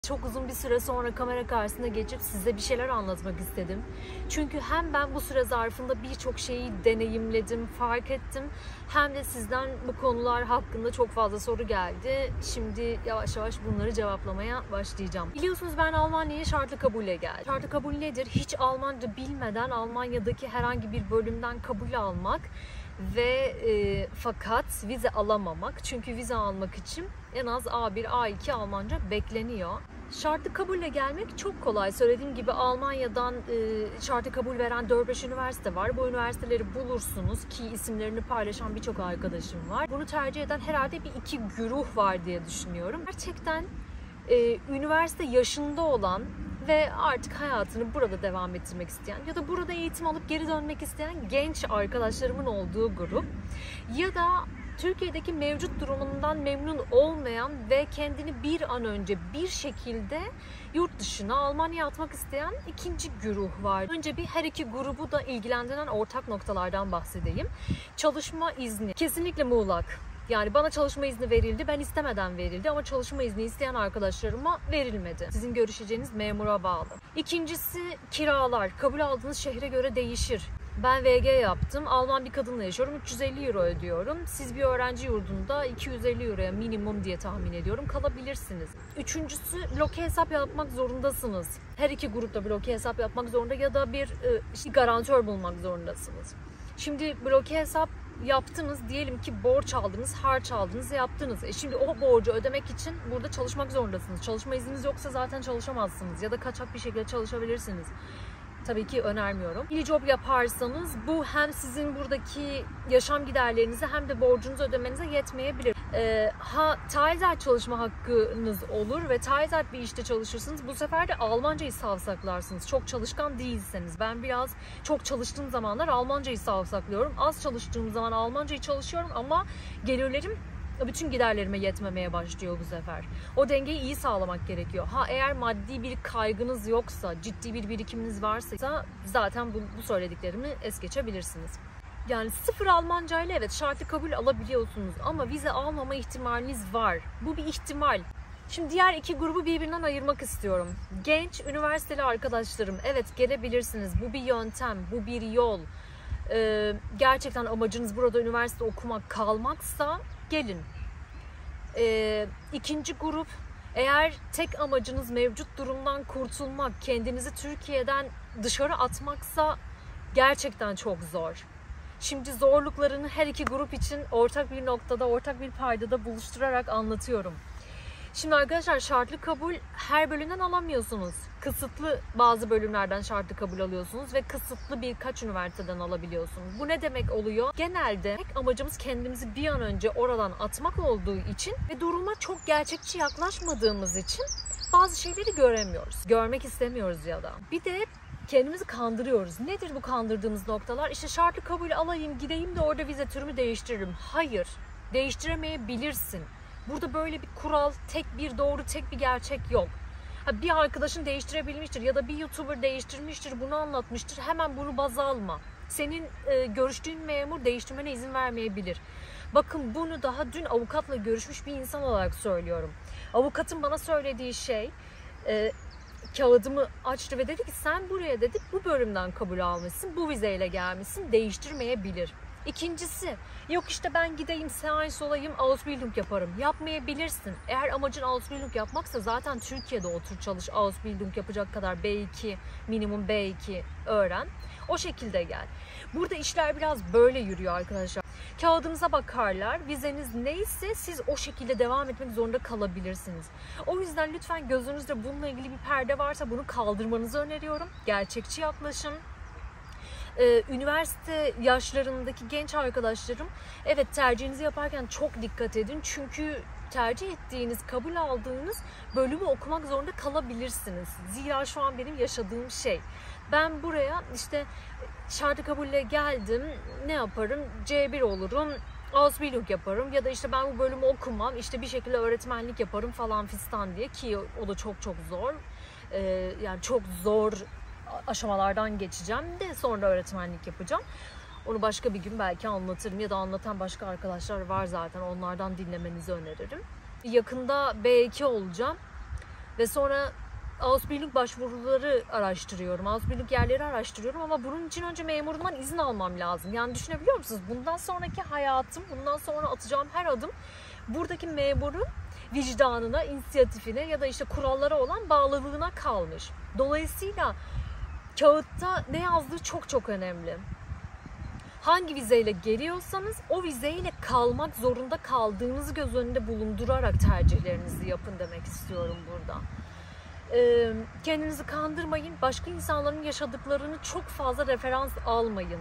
Çok uzun bir süre sonra kamera karşısına geçip size bir şeyler anlatmak istedim. Çünkü hem ben bu süre zarfında birçok şeyi deneyimledim, fark ettim. Hem de sizden bu konular hakkında çok fazla soru geldi. Şimdi yavaş yavaş bunları cevaplamaya başlayacağım. Biliyorsunuz ben Almanya'ya şartlı kabulle geldim. Şartlı kabul nedir? Hiç Almanca bilmeden Almanya'daki herhangi bir bölümden kabul almak ve fakat vize alamamak. Çünkü vize almak için en az A1, A2 Almanca bekleniyor. Şartlı kabulle gelmek çok kolay. Söylediğim gibi Almanya'dan şartlı kabul veren 4-5 üniversite var. Bu üniversiteleri bulursunuz ki isimlerini paylaşan birçok arkadaşım var. Bunu tercih eden herhalde bir iki güruh var diye düşünüyorum. Gerçekten üniversite yaşında olan ve artık hayatını burada devam ettirmek isteyen ya da burada eğitim alıp geri dönmek isteyen genç arkadaşlarımın olduğu grup ya da Türkiye'deki mevcut durumundan memnun olmayan ve kendini bir an önce bir şekilde yurt dışına, Almanya'ya atmak isteyen ikinci güruh var. Önce her iki grubu da ilgilendiren ortak noktalardan bahsedeyim. Çalışma izni kesinlikle muğlak. Yani bana çalışma izni verildi, ben istemeden verildi ama çalışma izni isteyen arkadaşlarıma verilmedi. Sizin görüşeceğiniz memura bağlı. İkincisi kiralar. Kabul aldığınız şehre göre değişir. Ben VG yaptım. Alman bir kadınla yaşıyorum. 350 euro ödüyorum. Siz bir öğrenci yurdunda 250 euroya minimum diye tahmin ediyorum kalabilirsiniz. Üçüncüsü bloke hesap yapmak zorundasınız. Her iki grupta bloke hesap yapmak zorunda ya da bir garantör bulmak zorundasınız. Şimdi bloke hesap yaptınız, diyelim ki borç aldınız, harç aldınız, yaptınız. Şimdi o borcu ödemek için burada çalışmak zorundasınız. Çalışma izniniz yoksa zaten çalışamazsınız ya da kaçak bir şekilde çalışabilirsiniz. Tabii ki önermiyorum. Bir job yaparsanız bu hem sizin buradaki yaşam giderlerinize hem de borcunuzu ödemenize yetmeyebilir. Teilzeit çalışma hakkınız olur ve Teilzeit bir işte çalışırsınız. Bu sefer de Almancayı savsaklarsınız. Çok çalışkan değilseniz. Ben biraz çok çalıştığım zamanlar Almancayı savsaklıyorum. Az çalıştığım zaman Almancayı çalışıyorum ama gelirlerim bütün giderlerime yetmemeye başlıyor bu sefer. O dengeyi iyi sağlamak gerekiyor. Eğer maddi bir kaygınız yoksa, ciddi bir birikiminiz varsa zaten bu söylediklerimi es geçebilirsiniz. Yani sıfır Almanca ile evet şartlı kabul alabiliyorsunuz ama vize almama ihtimaliniz var. Bu bir ihtimal. Şimdi diğer iki grubu birbirinden ayırmak istiyorum. Genç üniversiteli arkadaşlarım, evet gelebilirsiniz. Bu bir yöntem, bu bir yol. Gerçekten amacınız burada üniversite okumak, kalmaksa gelin. İkinci grup, eğer tek amacınız mevcut durumdan kurtulmak, kendinizi Türkiye'den dışarı atmaksa gerçekten çok zor. Şimdi zorluklarını her iki grup için ortak bir noktada, ortak bir paydada buluşturarak anlatıyorum. Şimdi arkadaşlar şartlı kabul her bölümden alamıyorsunuz. Kısıtlı bazı bölümlerden şartlı kabul alıyorsunuz ve kısıtlı birkaç üniversiteden alabiliyorsunuz. Bu ne demek oluyor? Genelde tek amacımız kendimizi bir an önce oradan atmak olduğu için ve duruma çok gerçekçi yaklaşmadığımız için bazı şeyleri göremiyoruz. Görmek istemiyoruz ya da. Bir de kendimizi kandırıyoruz. Nedir bu kandırdığımız noktalar? İşte şartlı kabul alayım, gideyim de orada vize türümü değiştiririm. Hayır, değiştiremeyebilirsin. Burada böyle bir kural, tek bir doğru, tek bir gerçek yok. Bir arkadaşın değiştirebilmiştir ya da bir YouTuber değiştirmiştir, bunu anlatmıştır. Hemen bunu baz alma. Senin görüştüğün memur değiştirmene izin vermeyebilir. Bakın bunu daha dün avukatla görüşmüş bir insan olarak söylüyorum. Avukatın bana söylediği şey, kağıdımı açtı ve dedi ki sen buraya dedi bu bölümden kabul almışsın, bu vizeyle gelmişsin, değiştirmeyebilir. İkincisi, yok işte ben gideyim, seans olayım, Ausbildung yaparım. Yapmayabilirsin. Eğer amacın Ausbildung yapmaksa zaten Türkiye'de otur çalış, Ausbildung yapacak kadar B2, minimum B2 öğren. O şekilde gel. Burada işler biraz böyle yürüyor arkadaşlar. Kağıdınıza bakarlar, vizeniz neyse siz o şekilde devam etmek zorunda kalabilirsiniz. O yüzden lütfen gözünüzde bununla ilgili bir perde varsa bunu kaldırmanızı öneriyorum. Gerçekçi yaklaşın. Üniversite yaşlarındaki genç arkadaşlarım, evet tercihinizi yaparken çok dikkat edin. Çünkü tercih ettiğiniz, kabul aldığınız bölümü okumak zorunda kalabilirsiniz. Zira şu an benim yaşadığım şey. Ben buraya işte şartlı kabulle geldim, ne yaparım? C1 olurum, Ausbildung yaparım ya da işte ben bu bölümü okumam, işte bir şekilde öğretmenlik yaparım falan fistan diye ki o da çok çok zor. Yani çok zor aşamalardan geçeceğim de sonra öğretmenlik yapacağım. Onu başka bir gün belki anlatırım ya da anlatan başka arkadaşlar var zaten, onlardan dinlemenizi öneririm. Yakında B2 olacağım Ve sonra Ausbildung başvuruları araştırıyorum. Ausbildung yerleri araştırıyorum ama bunun için önce memurumdan izin almam lazım. Yani düşünebiliyor musunuz? Bundan sonraki hayatım, bundan sonra atacağım her adım buradaki memurun vicdanına, inisiyatifine ya da işte kurallara olan bağlılığına kalmış. Dolayısıyla kağıtta ne yazdığı çok çok önemli. Hangi vizeyle geliyorsanız o vizeyle kalmak zorunda kaldığınızı göz önünde bulundurarak tercihlerinizi yapın demek istiyorum burada. Kendinizi kandırmayın. Başka insanların yaşadıklarını çok fazla referans almayın.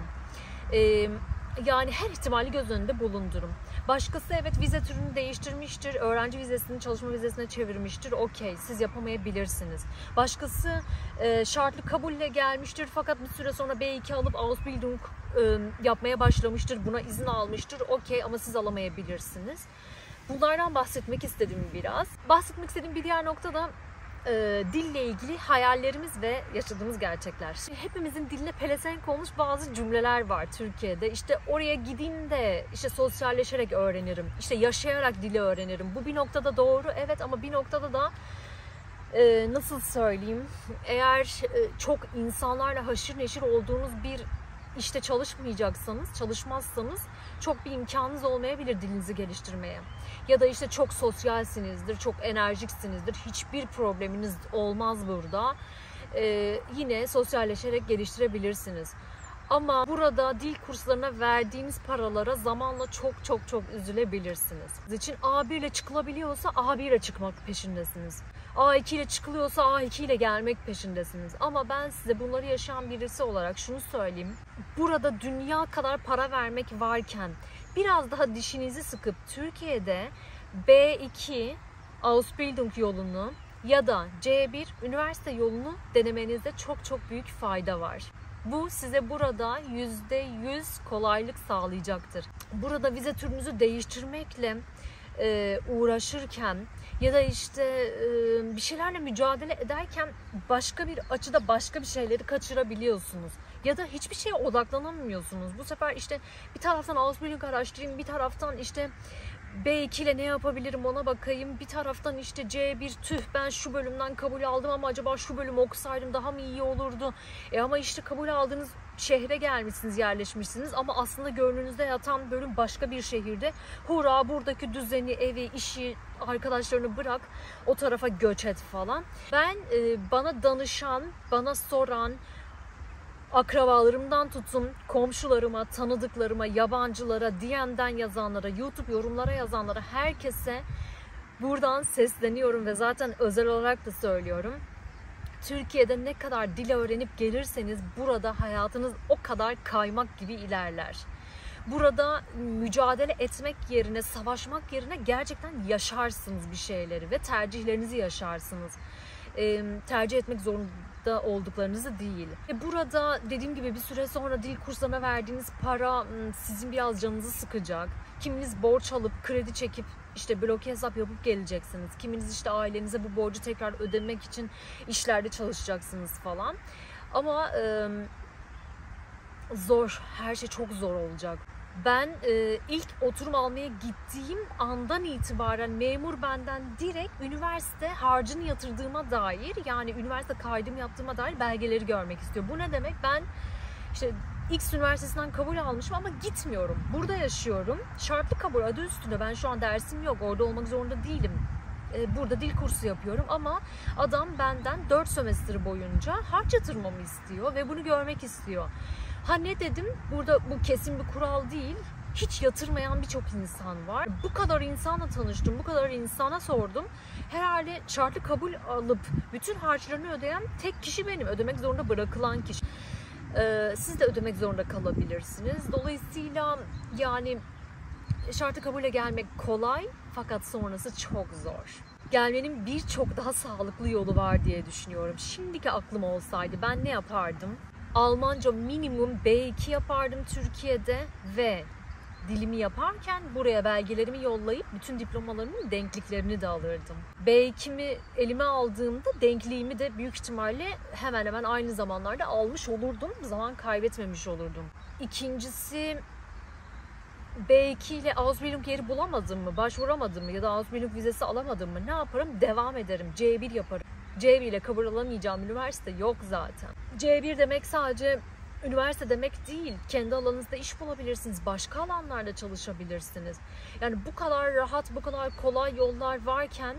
Yani her ihtimali göz önünde bulundurun. Başkası evet vize türünü değiştirmiştir. Öğrenci vizesini çalışma vizesine çevirmiştir. Okey, siz yapamayabilirsiniz. Başkası şartlı kabulle gelmiştir fakat bir süre sonra B2 alıp Ausbildung yapmaya başlamıştır. Buna izin almıştır. Okey, ama siz alamayabilirsiniz. Bunlardan bahsetmek istedim biraz. Bahsetmek istediğim bir diğer nokta da dille ilgili hayallerimiz ve yaşadığımız gerçekler. Şimdi hepimizin diline pelesenk olmuş bazı cümleler var Türkiye'de. İşte oraya gideyim de işte sosyalleşerek öğrenirim. İşte yaşayarak dili öğrenirim. Bu bir noktada doğru, evet, ama bir noktada da nasıl söyleyeyim? Eğer çok insanlarla haşır neşir olduğunuz bir işte çalışmazsanız çok bir imkanınız olmayabilir dilinizi geliştirmeye. Ya da işte çok sosyalsinizdir, çok enerjiksinizdir, hiçbir probleminiz olmaz burada. Yine sosyalleşerek geliştirebilirsiniz. Ama burada dil kurslarına verdiğiniz paralara zamanla çok üzülebilirsiniz. Sizin için A1 ile çıkılabiliyorsa A1 ile çıkmak peşindesiniz. A2 ile çıkılıyorsa A2 ile gelmek peşindesiniz. Ama ben size bunları yaşayan birisi olarak şunu söyleyeyim. Burada dünya kadar para vermek varken biraz daha dişinizi sıkıp Türkiye'de B2 Ausbildung yolunu ya da C1 üniversite yolunu denemenizde çok büyük fayda var. Bu size burada %100 kolaylık sağlayacaktır. Burada vize türünüzü değiştirmekle uğraşırken ya da işte bir şeylerle mücadele ederken başka bir açıda başka bir şeyleri kaçırabiliyorsunuz. Ya da hiçbir şeye odaklanamıyorsunuz. Bu sefer işte bir taraftan Ausbildung araştırayım, bir taraftan işte B2 ile ne yapabilirim ona bakayım. Bir taraftan işte C1 ben şu bölümden kabul aldım ama acaba şu bölümü okusaydım daha mı iyi olurdu? Ama işte kabul aldığınız şehre gelmişsiniz, yerleşmişsiniz ama aslında gönlünüzde yatan bölüm başka bir şehirde. Hurra, buradaki düzeni, evi, işi, arkadaşlarını bırak, o tarafa göç et falan. Ben bana danışan, bana soran, akrabalarımdan tutun, komşularıma, tanıdıklarıma, yabancılara, DM'den yazanlara, YouTube yorumlara yazanlara, herkese buradan sesleniyorum ve zaten özel olarak da söylüyorum. Türkiye'de ne kadar dil öğrenip gelirseniz burada hayatınız o kadar kaymak gibi ilerler. Burada mücadele etmek yerine, savaşmak yerine gerçekten yaşarsınız bir şeyleri ve tercihlerinizi yaşarsınız. Tercih etmek zorunda olduklarınızı değil. Burada dediğim gibi bir süre sonra dil kurslarına verdiğiniz para sizin biraz canınızı sıkacak. Kiminiz borç alıp kredi çekip işte bloke hesap yapıp geleceksiniz. Kiminiz işte ailenize bu borcu tekrar ödemek için işlerde çalışacaksınız falan. Ama zor, her şey çok zor olacak. Ben ilk oturum almaya gittiğim andan itibaren memur benden direkt üniversite harcını yatırdığıma dair, yani üniversite kaydımı yaptığıma dair belgeleri görmek istiyor. Bu ne demek? Ben işte X üniversitesinden kabul almışım ama gitmiyorum. Burada yaşıyorum. Şartlı kabul adı üstünde. Ben şu an dersim yok. Orada olmak zorunda değilim. Burada dil kursu yapıyorum ama adam benden 4 sömestr boyunca harç yatırmamı istiyor ve bunu görmek istiyor. Ha ne dedim? Burada bu kesin bir kural değil. Hiç yatırmayan birçok insan var. Bu kadar insanla tanıştım, bu kadar insana sordum. Herhalde şartlı kabul alıp bütün harçlarını ödeyen tek kişi benim. Ödemek zorunda bırakılan kişi. Siz de ödemek zorunda kalabilirsiniz. Dolayısıyla yani şartlı kabule gelmek kolay fakat sonrası çok zor. Gelmenin birçok daha sağlıklı yolu var diye düşünüyorum. Şimdiki aklım olsaydı ben ne yapardım? Almanca minimum B2 yapardım Türkiye'de ve dilimi yaparken buraya belgelerimi yollayıp bütün diplomalarımın denkliklerini de alırdım. B2'mi elime aldığımda denkliğimi de büyük ihtimalle hemen hemen aynı zamanlarda almış olurdum. Zaman kaybetmemiş olurdum. İkincisi, B2 ile Ausbildung yeri bulamadım mı, başvuramadım mı ya da Ausbildung vizesi alamadım mı ne yaparım? Devam ederim. C1 yaparım. C1 ile kabul alamayacağım üniversite yok zaten. C1 demek sadece üniversite demek değil. Kendi alanınızda iş bulabilirsiniz. Başka alanlarda çalışabilirsiniz. Yani bu kadar rahat, bu kadar kolay yollar varken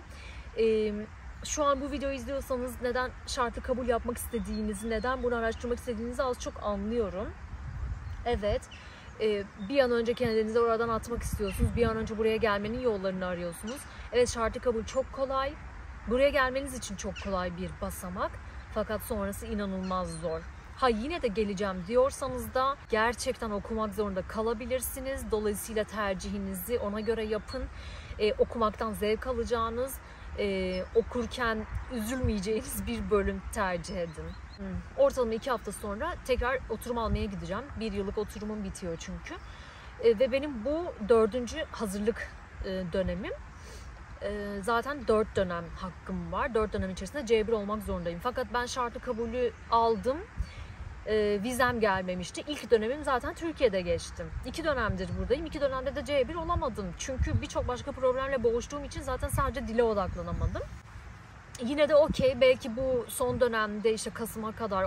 şu an bu videoyu izliyorsanız neden şartlı kabul yapmak istediğinizi, neden bunu araştırmak istediğinizi az çok anlıyorum. Evet, bir an önce kendinizi oradan atmak istiyorsunuz. Bir an önce buraya gelmenin yollarını arıyorsunuz. Evet, şartlı kabul çok kolay. Buraya gelmeniz için çok kolay bir basamak. Fakat sonrası inanılmaz zor. Ha yine de geleceğim diyorsanız da gerçekten okumak zorunda kalabilirsiniz. Dolayısıyla tercihinizi ona göre yapın. Okumaktan zevk alacağınız, okurken üzülmeyeceğiniz bir bölüm tercih edin. Ortalama 2 hafta sonra tekrar oturum almaya gideceğim. 1 yıllık oturumum bitiyor çünkü. Ve benim bu 4. hazırlık dönemim. Zaten 4 dönem hakkım var. 4 dönem içerisinde C1 olmak zorundayım. Fakat ben şartlı kabulü aldım. Vizem gelmemişti. İlk dönemim zaten Türkiye'de geçtim. 2 dönemdir buradayım. 2 dönemde de C1 olamadım. Çünkü birçok başka problemle boğuştuğum için zaten sadece dile odaklanamadım. Yine de okey. Belki bu son dönemde işte Kasım'a kadar,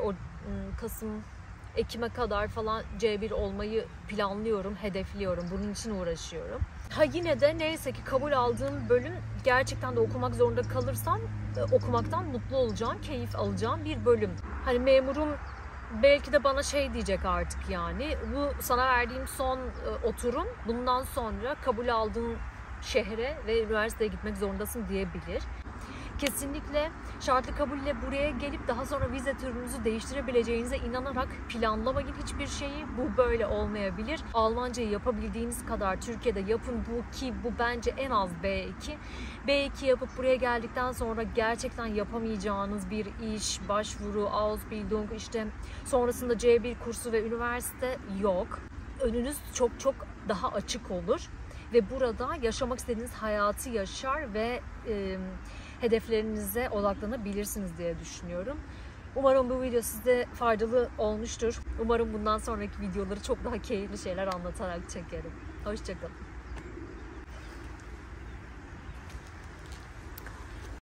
Ekim'e kadar falan C1 olmayı planlıyorum, hedefliyorum. Bunun için uğraşıyorum. Ha yine de neyse ki kabul aldığım bölüm gerçekten de okumak zorunda kalırsam okumaktan mutlu olacağım, keyif alacağım bir bölüm. Hani memurum belki de bana şey diyecek artık yani. Bu sana verdiğim son oturum. Bundan sonra kabul aldığın şehre ve üniversiteye gitmek zorundasın diyebilir. Kesinlikle şartlı kabulle buraya gelip daha sonra vize türünüzü değiştirebileceğinize inanarak planlamayın hiçbir şeyi. Bu böyle olmayabilir. Almancayı yapabildiğiniz kadar Türkiye'de yapın bu bence en az B2. B2 yapıp buraya geldikten sonra gerçekten yapamayacağınız bir iş, başvuru, Ausbildung, işte sonrasında C1 kursu ve üniversite yok. Önünüz çok çok daha açık olur. Ve burada yaşamak istediğiniz hayatı yaşar ve hedeflerinize odaklanabilirsiniz diye düşünüyorum. Umarım bu video size faydalı olmuştur. Umarım bundan sonraki videoları çok daha keyifli şeyler anlatarak çekerim. Hoşça kalın.